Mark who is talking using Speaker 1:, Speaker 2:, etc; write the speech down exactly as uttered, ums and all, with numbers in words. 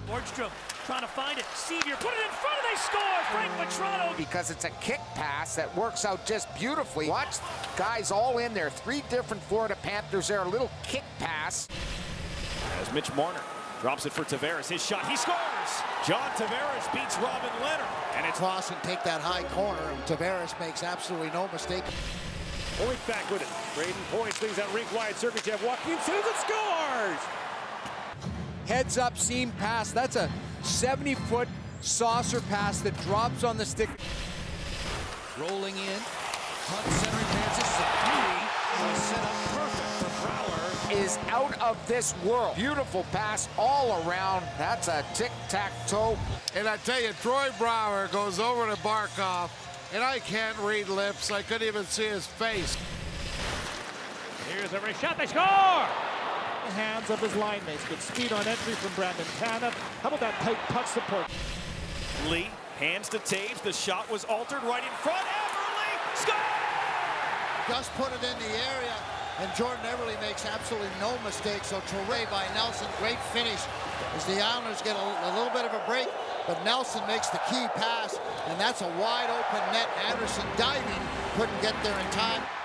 Speaker 1: Nordstrom trying to find it. Sevier put it in front and they score! Frank Petrano!
Speaker 2: Because it's a kick pass that works out just beautifully. Watch guys all in there. Three different Florida Panthers there. A little kick pass.
Speaker 3: As Mitch Marner drops it for Tavares. His shot. He scores! John Tavares beats Robin Leonard.
Speaker 4: And it's toss and take that high corner. And Tavares makes absolutely no mistake.
Speaker 3: Point back with it. Braden points things out rink wide. Sergachev walking in, saves and scores!
Speaker 5: Heads up seam pass. That's a seventy foot saucer pass that drops on the stick.
Speaker 6: Rolling in. Hunt centering pass. This is a beauty. Set up perfect for Brouwer.
Speaker 2: Is out of this world. Beautiful pass all around. That's a tic-tac-toe.
Speaker 7: And I tell you, Troy Brouwer goes over to Barkov, and I can't read lips. I couldn't even see his face.
Speaker 1: Here's every shot. They score! The hands of his line mates. Good speed on entry from Brandon Tanev. How about that tight puck support?
Speaker 3: Lee hands to Taves. The shot was altered right in front. Everly score!
Speaker 4: Just put it in the area, and Jordan Everly makes absolutely no mistake. So Touré by Nelson, great finish as the Islanders get a, a little bit of a break, but Nelson makes the key pass, and that's a wide open net. Anderson diving, couldn't get there in time.